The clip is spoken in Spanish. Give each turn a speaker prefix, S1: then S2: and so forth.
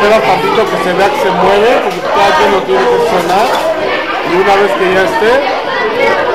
S1: espera tantito que se vea que se mueve, porque cada quien lo tiene que sonar. Y una vez que ya esté,